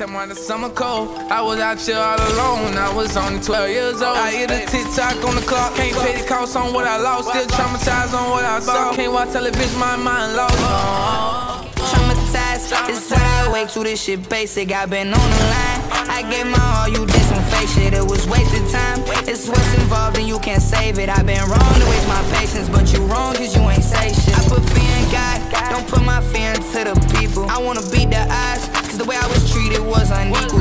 tell me the summer cold. I was out here all alone, I was only 12 years old. I hit a TikTok on the clock, can't pay the cost on what I lost. Still traumatized on what I saw. Can't watch television, my mind lost. Traumatized, it's what I wake to, this shit basic. I been on the line, I gave my all, you did some fake shit. It was wasted time, it's what's involved and you can't save it. I been wrong to waste my patience, but you wrong cause you ain't say shit. I put fear in God, don't put my fear into the people. I wanna beat the odds, cause the way I was treated was unequal.